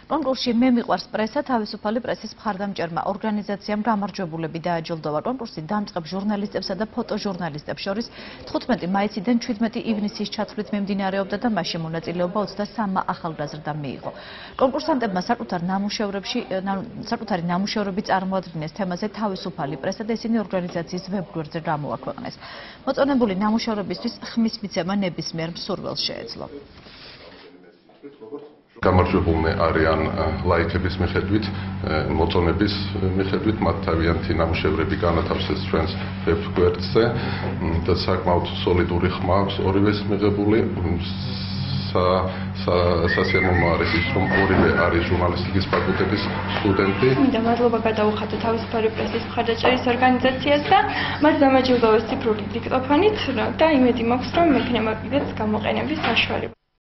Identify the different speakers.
Speaker 1: კონკურსში მე მიყვარს პრესა თავისუფალი პრესის მხარდამჭერმა ორგანიზაციამ გამარჯვებულები დააჯილდოვა. კონკურსი დამწყებ ჟურნალისტებსა და ფოტოჟურნალისტებს შორის 15 მაისიდან 17 ივნისის ჩათვლით მიმდინარეობდა და მასში მონაწილეობა 23 ახალგაზრდამ მიიღო. კონკურსანტებმა საკუთარი ნამუშევრები წარმოადგინეს თემაზე თავისუფალი პრესა და ისინი ორგანიზაციის ვებ-გვერდზე გამოაქვეყნეს. მოწონებული ნამუშევრებისთვის ხმის მიცემა ნებისმიერ მსურველს შეეძლო.
Speaker 2: გამარჯვებულნი არიან ლაიქების მიხედვით, მოწონების მიხედვით, მათ თავიანთი ნამუშევრები განათავსეს ჩვენს ვებ-გვერდზე და საკმაოდ სოლიდური ხმა აქვს ორივეს მიღებული. სასიამოვნო არის ის, რომ ორივე არის ჟურნალისტიკის ფაკულტეტის სტუდენტი.
Speaker 3: მინდა მადლობა გადაუხადო თავისუფალი პრესის მხარდაჭერის ორგანიზაციას და მათ დამაჯილდოვეს ციფრული დიქტოფონით და იმედი მაქვს, რომ მექნება კიდეც გამოყენების საშუალება.